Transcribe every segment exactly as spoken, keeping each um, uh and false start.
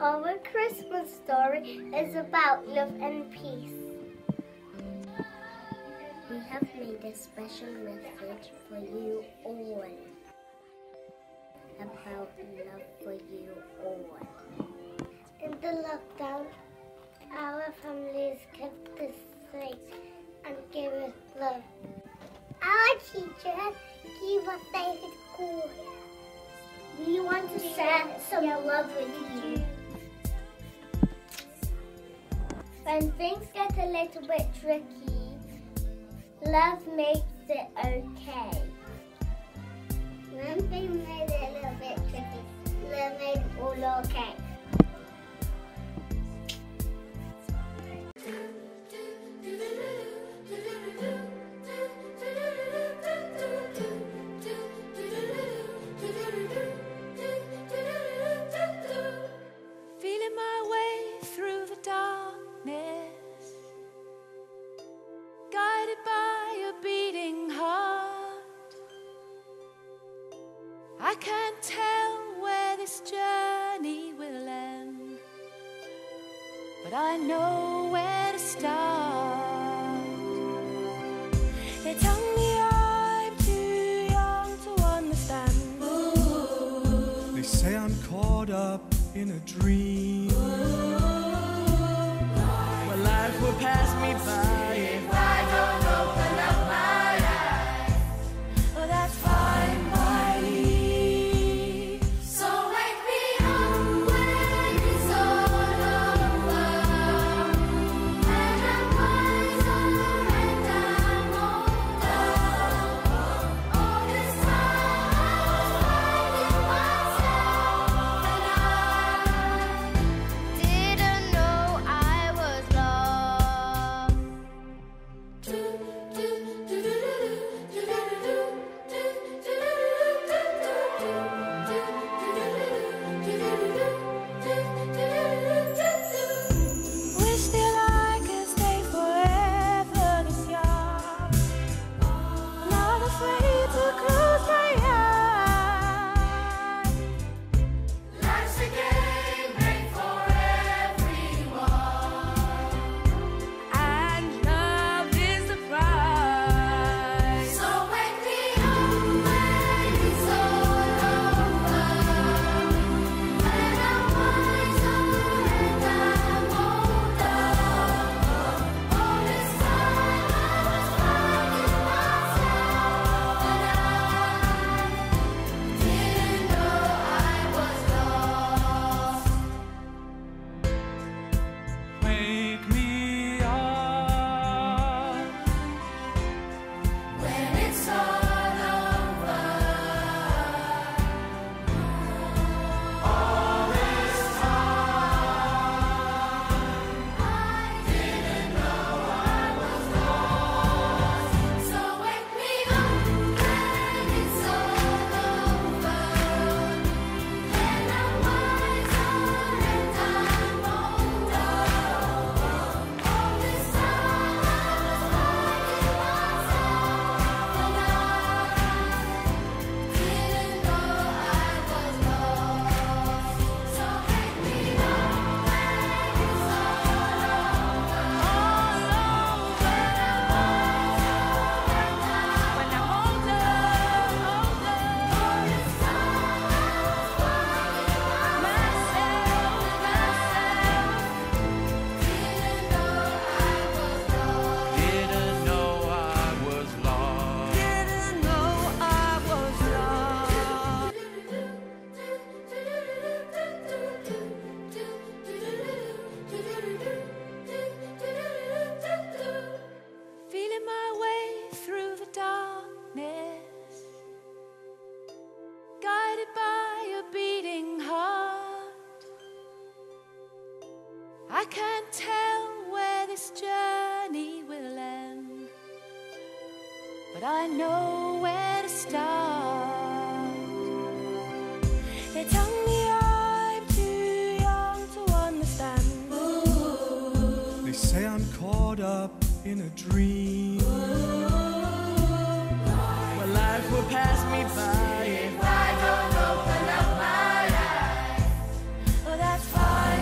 Our Christmas story is about love and peace. We have made a special message for you all. About love for you all. In the lockdown, our families kept us safe and gave us love. Our teachers gave us safe at school. We want to share some love with you. When things get a little bit tricky, love makes it okay. When things made it a little bit tricky, love made it all okay. Feeling my way through the darkness, guided by a beating heart. I can't tell where this journey will end, but I know where to start. They tell me I'm too young to understand. Ooh. They say I'm caught up in a dream. Well, life will pass me by if I don't open up my eyes. Oh, that's fine by me. So wake me up when it's all over, and I'm wiser and I'm older. All this time I was finding myself, and I Didn't know I was lost. Wish that I could stay forever this young, not afraid to close my eyes. Life's a game made for everyone, And love is the prize. so wake me up when it's all over, and I'm wiser and I'm older. All this time I was finding myself, and I didn't know I was lost. Wake me up When it's all over, all this time I didn't know I was lost. So wake me up when it's all over, and I'm wiser and I'm older. All this time I was finding myself, and I didn't know I was lost. So wake me up when it's all over, When I'm older, older, all this time I was finding myself, myself, didn't know I was lost. Didn't know I was lost. didn't know I was lost. Feeling my way through the darkness, guided by a beating heart. I can't tell where this journey will end, but I know where to start. They tell me I'm too young to understand. Ooh. They say I'm caught up in a dream. Well, life will pass me by if I don't open up my eyes. Oh, that's fine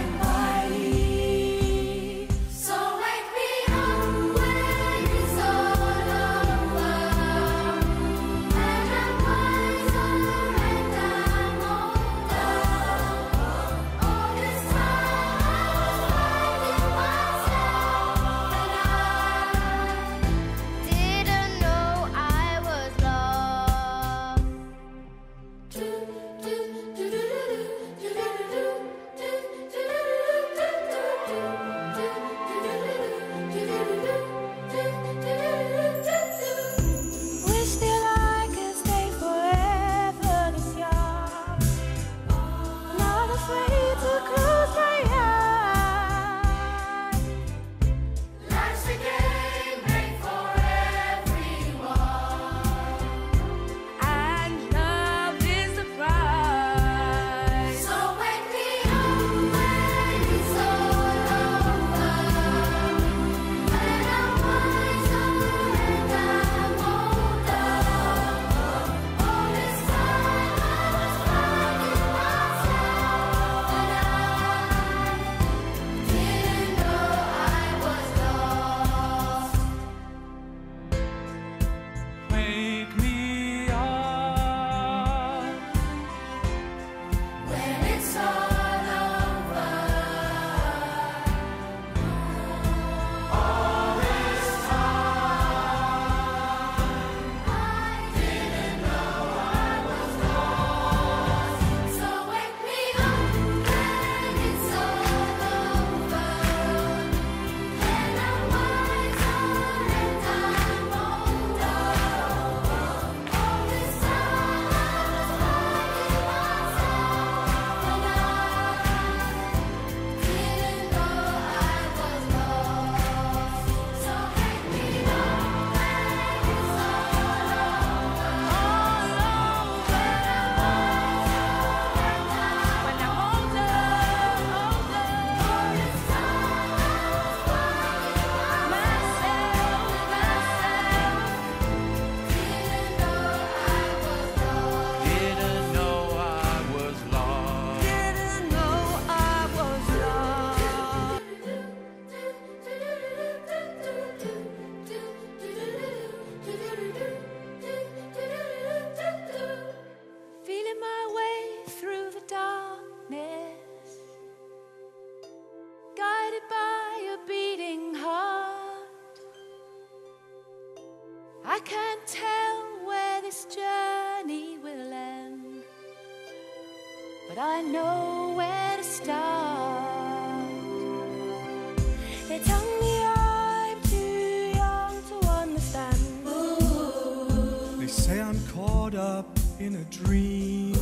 I can't tell where this journey will end, but I know where to start. They tell me I'm too young to understand. They say I'm caught up in a dream.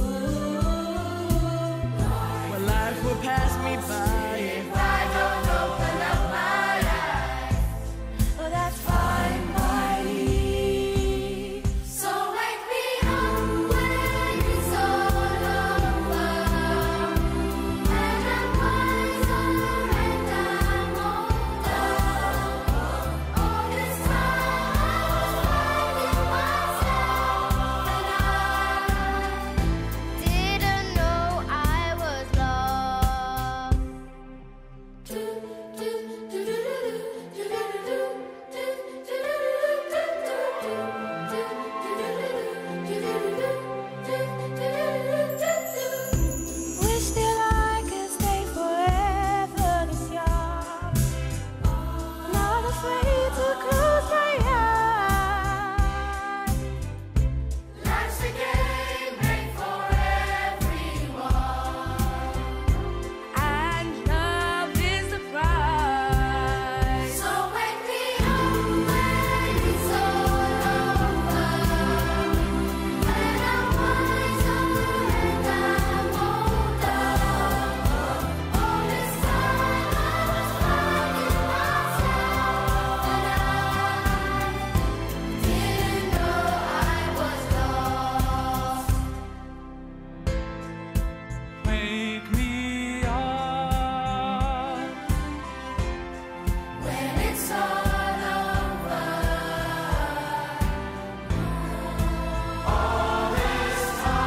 Well, life will pass me by if I don't open up my eyes. Oh, that's fine by me. So wake me up when it's all over, and I'm wiser and I'm older. All this time I was finding myself, and I didn't know I was lost. Do, do, do, do, do, do, do, do, do, do, Wish that I could stay forever this young, not afraid to close my eyes. Life's a game made for everyone, And love is the prize. so wake me up when it's all over, and I'm wiser and I'm older. All this time I was finding myself, and I didn't know I was lost. Wake me up When it's all over, all this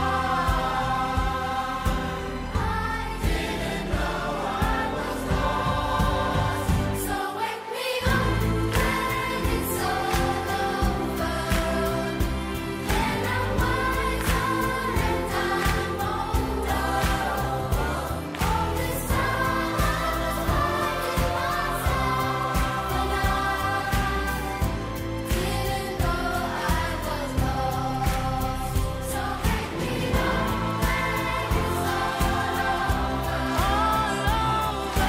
time I didn't know I was lost. So wake me up when it's all over, and I'm wiser and I'm older. All this time I was finding myself, and I didn't know I was lost. So wake me up when it's all over, all over.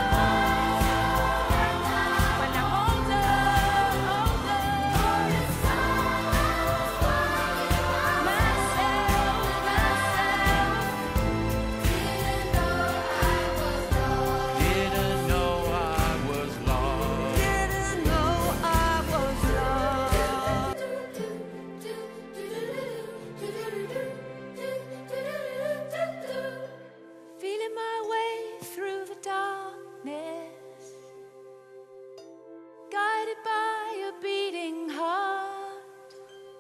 When I'm older, older, All this time I was finding myself, didn't know I was lost. Didn't know I was lost. didn't know I was lost. Feeling my way through the darkness, guided by a beating heart.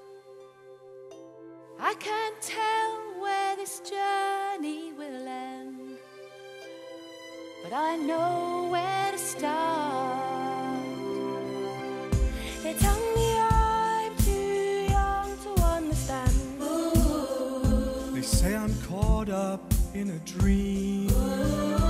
I can't tell where this journey will end, but I know where to start. They tell me I'm too young to understand. They say I'm caught up in a dream.